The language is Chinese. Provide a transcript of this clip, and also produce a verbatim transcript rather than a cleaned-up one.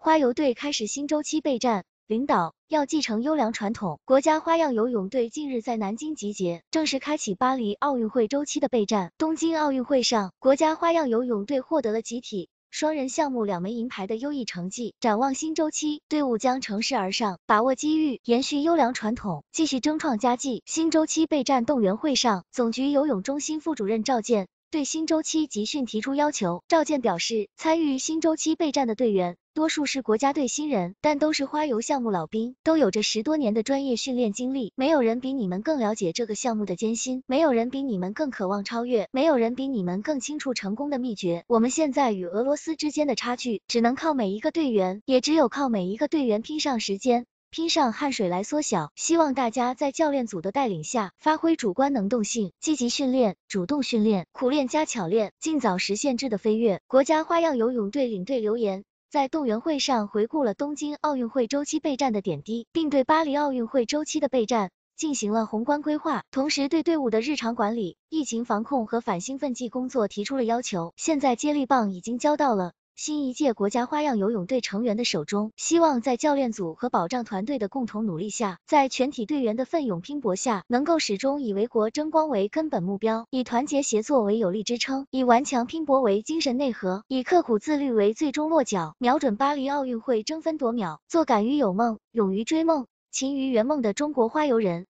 花游队开始新周期备战。领导要继承优良传统，国家花样游泳队近日在南京集结，正式开启巴黎奥运会周期的备战。东京奥运会上，国家花样游泳队获得了集体双人项目两枚银牌的优异成绩。展望新周期，队伍将乘势而上，把握机遇，延续优良传统，继续争创佳绩。新周期备战动员会上，总局游泳中心副主任赵健对新周期集训提出要求。赵健表示，参与新周期备战的队员多数是国家队新人，但都是花游项目老兵，都有着十多年的专业训练经历。没有人比你们更了解这个项目的艰辛，没有人比你们更渴望超越，没有人比你们更清楚成功的秘诀。我们现在与俄罗斯之间的差距，只能靠每一个队员，也只有靠每一个队员拼上时间。拼上汗水来缩小，希望大家在教练组的带领下，发挥主观能动性，积极训练，主动训练，苦练加巧练，尽早实现质的飞跃。国家花样游泳队领队刘岩在动员会上回顾了东京奥运会周期备战的点滴，并对巴黎奥运会周期的备战进行了宏观规划，同时对队伍的日常管理、疫情防控和反兴奋剂工作提出了要求。现在接力棒已经交到了新一届国家花样游泳队成员的手中，希望在教练组和保障团队的共同努力下，在全体队员的奋勇拼搏下，能够始终以为国争光为根本目标，以团结协作为有力支撑，以顽强拼搏为精神内核，以刻苦自律为最终落脚，瞄准巴黎奥运会争分夺秒，做敢于有梦、勇于追梦、勤于圆梦的中国花游人。